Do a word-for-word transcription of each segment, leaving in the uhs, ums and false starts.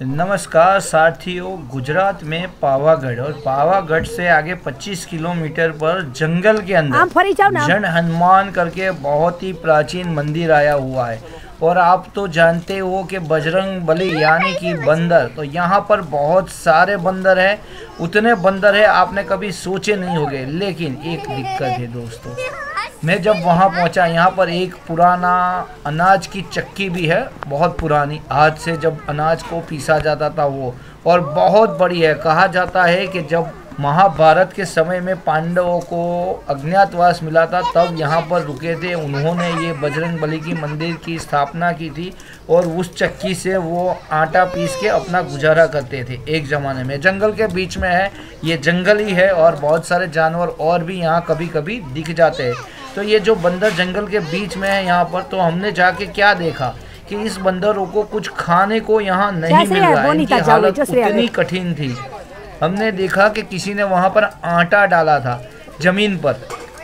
नमस्कार साथियों, गुजरात में पावागढ़ और पावागढ़ से आगे पच्चीस किलोमीटर पर जंगल के अंदर जन हनुमान करके बहुत ही प्राचीन मंदिर आया हुआ है। और आप तो जानते हो कि बजरंग बली यानी कि बंदर, तो यहाँ पर बहुत सारे बंदर हैं। उतने बंदर है आपने कभी सोचे नहीं होंगे। लेकिन एक दिक्कत है दोस्तों, मैं जब वहाँ पहुँचा, यहाँ पर एक पुराना अनाज की चक्की भी है, बहुत पुरानी, आज से जब अनाज को पीसा जाता था वो, और बहुत बड़ी है। कहा जाता है कि जब महाभारत के समय में पांडवों को अज्ञातवास मिला था तब यहाँ पर रुके थे। उन्होंने ये बजरंग बली की मंदिर की स्थापना की थी और उस चक्की से वो आटा पीस के अपना गुजारा करते थे एक ज़माने में। जंगल के बीच में है, ये जंगल ही है और बहुत सारे जानवर और भी यहाँ कभी कभी दिख जाते हैं। तो ये जो बंदर जंगल के बीच में है यहाँ पर, तो हमने जाके क्या देखा कि इस बंदरों को कुछ खाने को यहाँ नहीं मिल रहा है। इनकी हालत इतनी कठिन थी। हमने देखा कि किसी ने वहाँ पर आटा डाला था जमीन पर।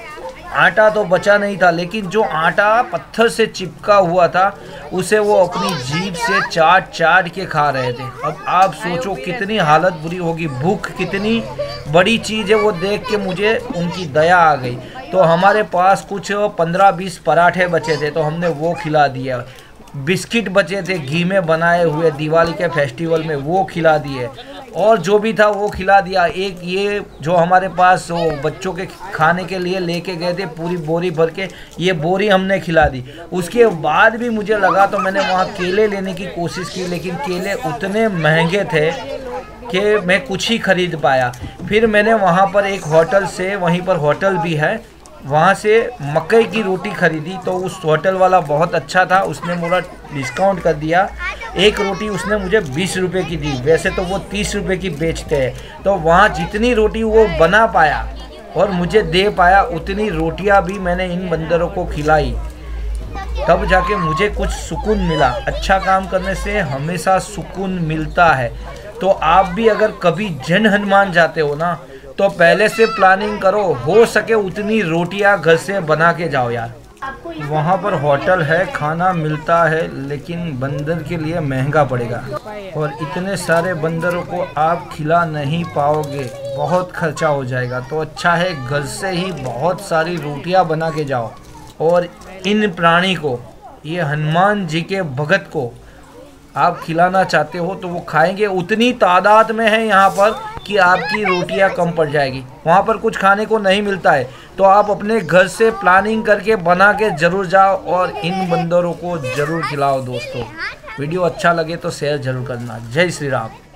आटा तो बचा नहीं था, लेकिन जो आटा पत्थर से चिपका हुआ था उसे वो अपनी जीभ से चाट चाट के खा रहे थे। अब आप सोचो कितनी हालत बुरी होगी। भूख कितनी बड़ी चीज़ है वो देख के मुझे उनकी दया आ गई। तो हमारे पास कुछ पंद्रह बीस पराठे बचे थे, तो हमने वो खिला दिया। बिस्किट बचे थे घी में बनाए हुए दिवाली के फेस्टिवल में, वो खिला दिए। और जो भी था वो खिला दिया। एक ये जो हमारे पास वो बच्चों के खाने के लिए लेके गए थे पूरी बोरी भर के, ये बोरी हमने खिला दी। उसके बाद भी मुझे लगा तो मैंने वहाँ केले लेने की कोशिश की, लेकिन केले उतने महंगे थे कि मैं कुछ ही खरीद पाया। फिर मैंने वहाँ पर एक होटल से, वहीं पर होटल भी है, वहाँ से मकई की रोटी खरीदी। तो उस होटल वाला बहुत अच्छा था, उसने मुझे डिस्काउंट कर दिया। एक रोटी उसने मुझे बीस रुपए की दी, वैसे तो वो तीस रुपए की बेचते हैं। तो वहाँ जितनी रोटी वो बना पाया और मुझे दे पाया, उतनी रोटियाँ भी मैंने इन बंदरों को खिलाई। तब जाके मुझे कुछ सुकून मिला। अच्छा काम करने से हमेशा सुकून मिलता है। तो आप भी अगर कभी जन हनुमान जाते हो ना, तो पहले से प्लानिंग करो, हो सके उतनी रोटियां घर से बना के जाओ यार। वहाँ पर होटल है, खाना मिलता है, लेकिन बंदर के लिए महंगा पड़ेगा और इतने सारे बंदरों को आप खिला नहीं पाओगे, बहुत खर्चा हो जाएगा। तो अच्छा है घर से ही बहुत सारी रोटियां बना के जाओ। और इन प्राणी को, ये हनुमान जी के भगत को आप खिलाना चाहते हो तो वो खाएंगे। उतनी तादाद में है यहाँ पर कि आपकी रोटियां कम पड़ जाएगी। वहाँ पर कुछ खाने को नहीं मिलता है, तो आप अपने घर से प्लानिंग करके बना के ज़रूर जाओ और इन बंदरों को ज़रूर खिलाओ दोस्तों। वीडियो अच्छा लगे तो शेयर ज़रूर करना। जय श्री राम।